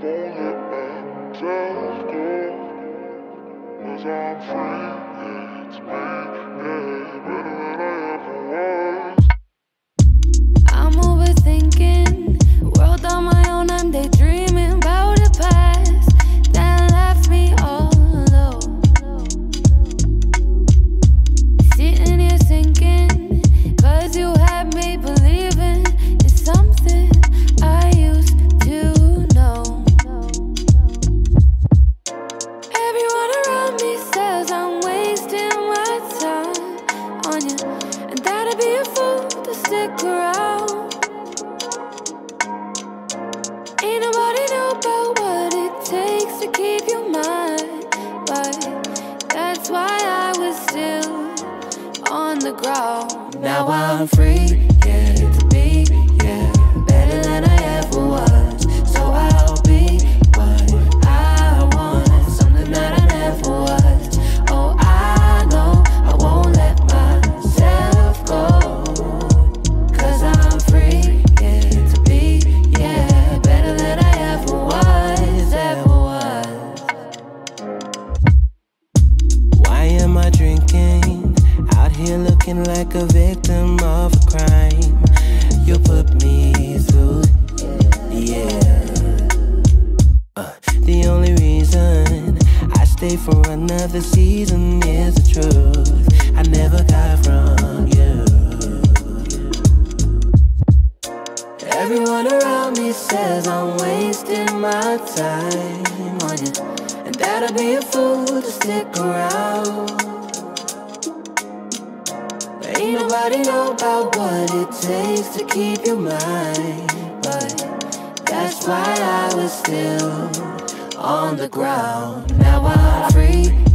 I'm overthinking, world on my own, I'm daydreaming about the past that left me all alone. Sitting here thinking, cause you had me believing in something I used to know. Everyone around me says I'm wasting my time on you, and that I'd be a fool to stick around. Ain't nobody know about what it takes to keep you mine, but that's why I was still on the ground. Now I'm free, yeah, to be, yeah, better than I ever was. So I'll be what I want, something that I never was. Oh, I know I won't let myself go, cause I'm free, yeah, to be, yeah, better than I ever was, ever was. Why am I drinking? Out here looking like a victim of a crime. You put me through, yeah. The only reason I stay for another season is the truth I never got from you. Everyone around me says I'm wasting my time on you, and that I'd be a fool to stick around. But ain't nobody know about what it takes to keep you mine, but that's why I was still on the ground. Now I'm free,